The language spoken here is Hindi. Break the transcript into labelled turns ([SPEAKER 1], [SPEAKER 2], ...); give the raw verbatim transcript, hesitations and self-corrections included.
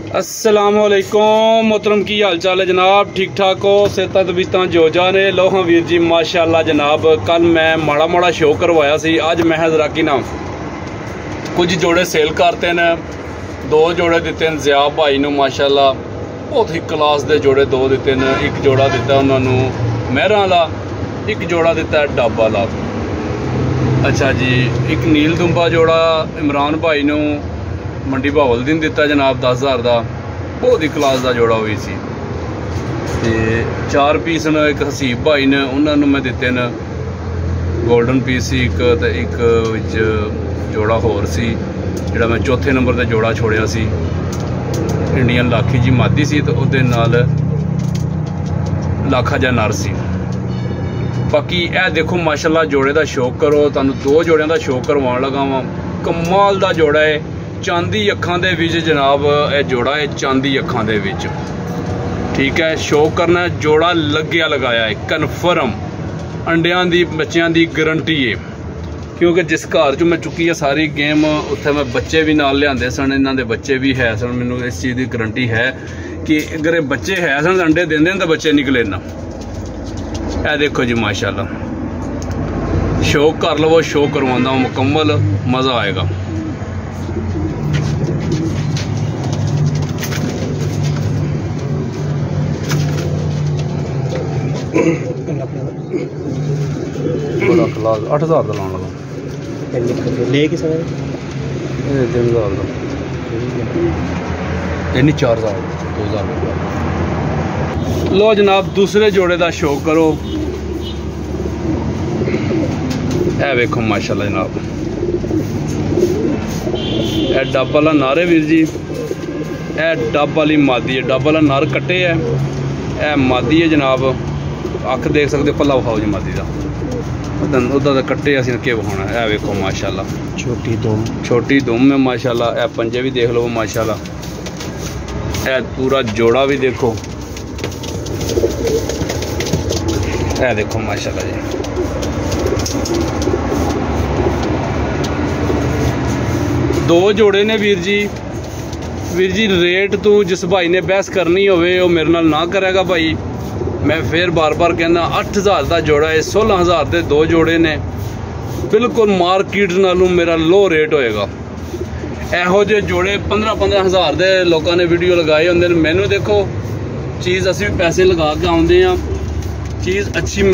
[SPEAKER 1] अस्सलामुअलैकुम मोहतरम, की हाल चाल है जनाब? ठीक ठाक हो? सेहत तबीयत जो जा ने लो हाँ वीर जी माशाअल्लाह जनाब। कल मैं माड़ा माड़ा शो करवाया सी, अज मैं जरा कि ना कुछ जोड़े सेल करते हैं। दो जोड़े दिते हैं ज़ियाब भाई नू माशाअल्लाह, बहुत ही क्लास दे जोड़े दो दिते हैं। एक जोड़ा दिता उन्होंने महरा वाला, एक जोड़ा दिता है डब वाला। अच्छा जी, एक नील दुंबा जोड़ा इमरान भाई नू मंडी भावल दिन दिता जनाब दस हज़ार का, बहुत ही क्लास का जोड़ा हुई सी। ते चार पीस न एक हसीब भाई ने उन्होंने मैं दिते न गोल्डन पीस सी एक, ते एक विच जोड़ा होर सी जिहड़ा मैं चौथे नंबर पर जोड़ा छोड़िया सी। इंडियन लाखी जी मादी सी तो उहदे नाल लाखा जा नर सी। बाकी यह देखो माशाल्लाह जोड़े का शौक करो, तुहानू दो जोड़ियां का शौक करवाउण लगा वां। कमाल का जोड़ा है, चांदी अखां दे विच जनाब। यह जोड़ा है चांदी अखां दे विच, ठीक है। शौक करना जोड़ा लग्या लगाया है, कन्फर्म अंडियां दी बच्चों की गारंटी है। क्योंकि जिस घर चो मैं चुकी है सारी गेम, उत्थे मैं बच्चे भी नाल लिआंदे सन, इन्हां दे बच्चे भी है सन। मैनूं इस चीज़ की गारंटी है कि अगर ये बच्चे है सन अंडे देंदे तो बच्चे निकले ना। यह देखो जी माशाल्लाह, शौक कर लवो, शौक करवांदा मुकम्मल, मज़ा आएगा। अठ हज़ार का लाने लगा,
[SPEAKER 2] ले किस
[SPEAKER 1] तीन हज़ार का नहीं, चार हज़ार दो हज़ार। लो जनाब, दूसरे जोड़े का शौक करो। ए वेखो माशाल्लाह जनाब, ए डब वाला नर है वीर जी। ए डब वाली मादी है, डब वाला नर कट्टे है, ए मादी है जनाब। अख देख सकते हो, पल्ला विखाओ जी मादी का, उदा तो कट्टे असीं के विखाना। है वेखो माशाल्लाह,
[SPEAKER 2] छोटी दुम
[SPEAKER 1] छोटी दुम है माशाल्लाह। ए पंजे भी देख लो माशाल्लाह। ए पूरा जोड़ा भी देखो, ए देखो माशाल्लाह जी। दो जोड़े ने वीर जी। वीर जी रेट तू जिस भाई ने बहस करनी होवे वो मेरे नाल ना करेगा भाई। मैं फिर बार बार कहना, अठ हज़ार का जोड़ा है, सोलह हज़ार के दो जोड़े ने, बिल्कुल मार्केट नालों मेरा लो रेट होएगा। एहो जे जोड़े पंद्रह पंद्रह हज़ार के लोगों ने वीडियो लगाए होंगे। मैनू देखो चीज़ असीं भी पैसे लगा के आउंदे आ, चीज़ अच्छी